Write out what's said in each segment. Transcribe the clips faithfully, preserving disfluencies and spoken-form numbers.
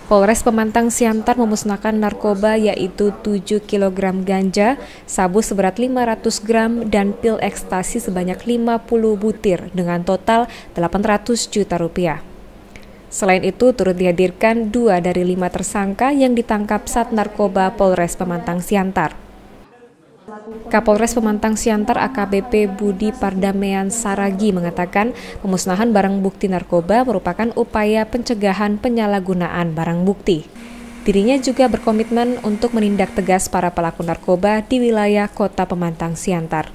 Polres Pemantang Siantar memusnahkan narkoba yaitu tujuh kilogram ganja, sabu seberat lima ratus gram, dan pil ekstasi sebanyak lima puluh butir dengan total delapan ratus juta rupiah. Selain itu, turut dihadirkan dua dari lima tersangka yang ditangkap Sat Narkoba Polres Pemantang Siantar. Kapolres Pemantang Siantar A K B P Budi Pardamean Saragi mengatakan pemusnahan barang bukti narkoba merupakan upaya pencegahan penyalahgunaan barang bukti. Dirinya juga berkomitmen untuk menindak tegas para pelaku narkoba di wilayah Kota Pemantang Siantar.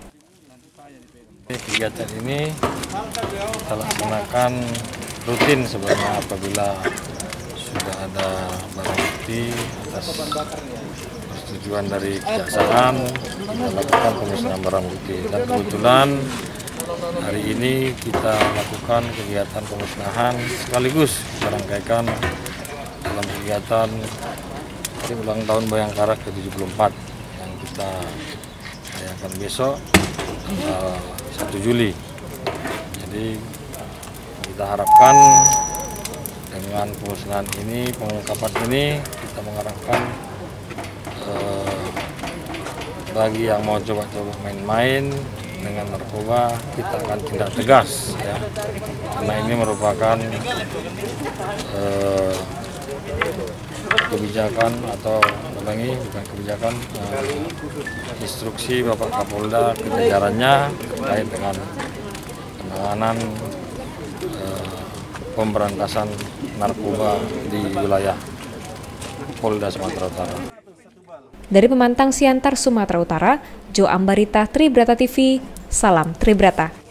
Kegiatan ini kita laksanakan rutin sebenarnya apabila sudah ada barang bukti atas persetujuan dari kejaksaan, kita lakukan pemusnahan barang bukti. Dan kebetulan hari ini kita lakukan kegiatan pemusnahan sekaligus kita rangkaikan dalam kegiatan hari ulang tahun Bayangkara ke tujuh puluh empat yang kita rayakan besok tanggal satu Juli. Jadi kita harapkan dengan pemusnahan ini, pengungkapan ini, kita mengharapkan eh, bagi yang mau coba-coba main-main dengan narkoba, kita akan tindak tegas, ya. Karena ini merupakan eh, kebijakan atau ulangi bukan kebijakan, eh, instruksi Bapak Kapolda ke jajarannya terkait dengan penanganan eh, pemberantasan narkoba di wilayah Polda Sumatera Utara. Dari Pemantang Siantar, Sumatera Utara, Jo Ambarita, Tribrata T V, salam Tribrata.